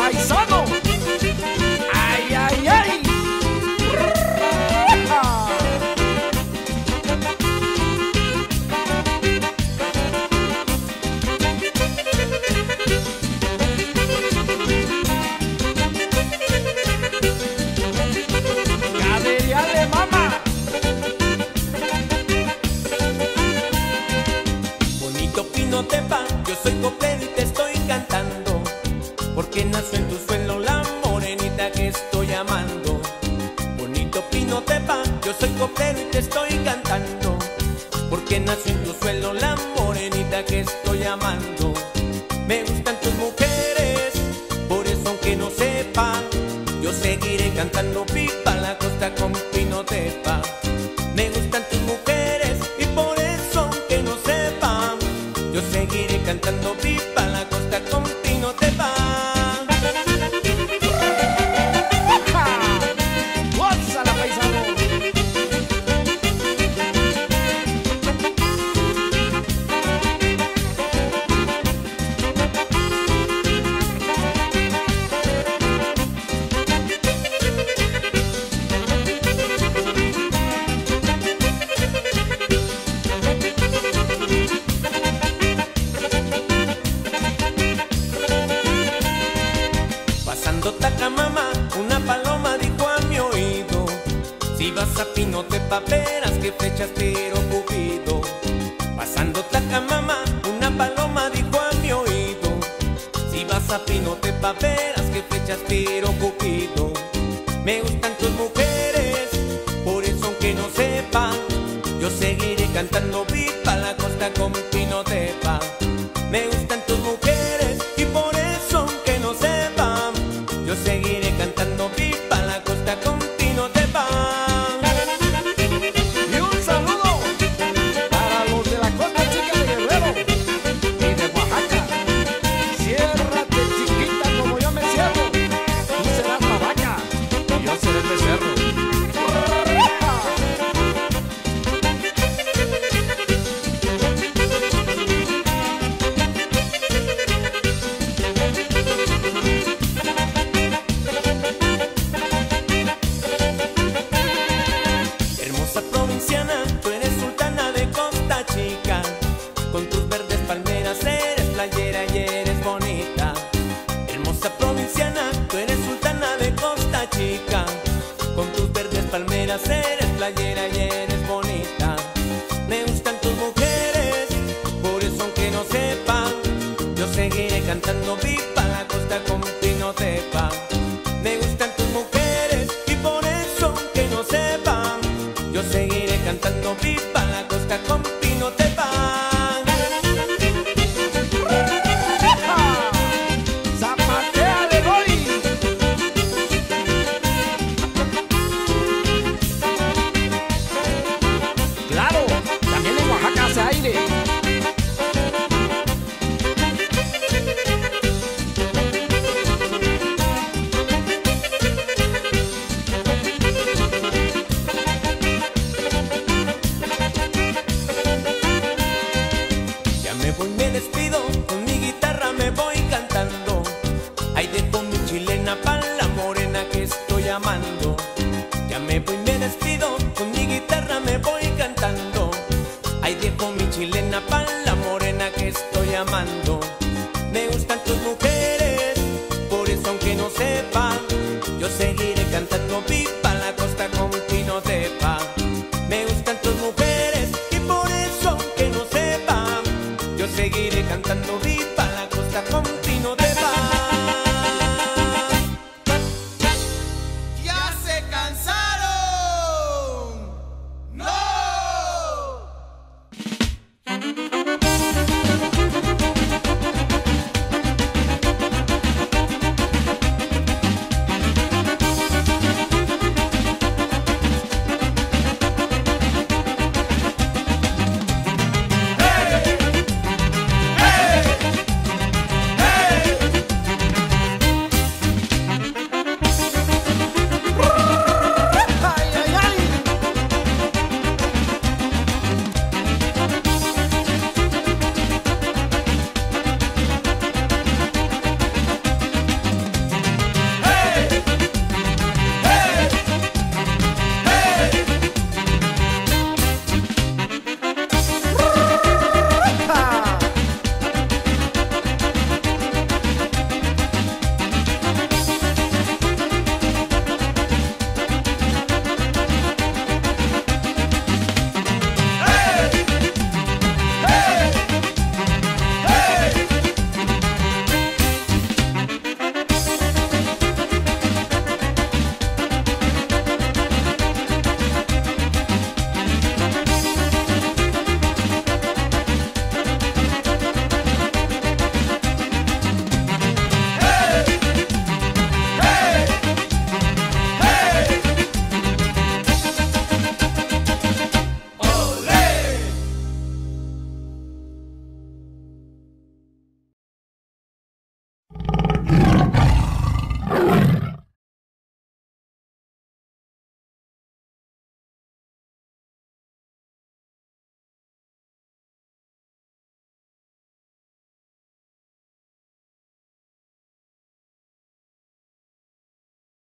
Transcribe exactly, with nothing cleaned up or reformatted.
paisano. Ay, ay, ay. Caderiale, mamá. Bonito Pino Tepa, yo soy coplero y te estoy cantando, porque nació en tu suelo la morenita que estoy amando. Bonito Pino Tepa, yo soy coplero y te estoy cantando, porque nació en tu suelo la morenita que estoy amando. Me gustan tus mujeres, por eso aunque no sepan, yo seguiré cantando viva la costa con Pino Tepa. Me gustan tus mujeres y por eso aunque no sepan, yo seguiré cantando viva la costa con Pino Tepa. ¡Gózala, paisano! Pasando Tacamama, una paloma dijo a mi oído: si vas a Pino Tepa verás que flechas tiro Cupido. Pasando Tacamama, una paloma dijo a mi oído: si vas a Pino Tepa verás que flechas tiro Cupido. Me gustan tus mujeres, por eso aunque no sepan, yo seguiré cantando viva la costa con Pino Tepa. Me gustan tus mujeres y por eso aunque no sepan, yo seguiré cantando viva la costa con Pino Tepa. Y un saludo para los de la costa chica de Guerrero y de Oaxaca. Ciérrate, chiquita, como yo me cierro. Tú serás la vaca y yo seré el becerro. Hermosa provinciana, tú eres sultana de Costa Chica, con tus verdes palmeras eres playera y eres bonita. Hermosa provinciana, tú eres sultana de Costa Chica, con tus verdes palmeras eres playera y eres bonita. Me gustan tus mujeres, por eso aunque no sepan, yo seguiré cantando viva la costa con Pino Tepa. Me gustan tus mujeres y por eso aunque no sepan, yo seguiré cantando viva la costa con Pino Tepa. ¡Zapatea le doy! Claro, también en Oaxaca hace aire. Ya me voy, me despido, con mi guitarra me voy cantando. Ahí dejo mi chilena pa' la morena que estoy amando. Ya me voy, me despido, con mi guitarra me voy cantando. Ahí dejo mi chilena pa' la morena que estoy amando.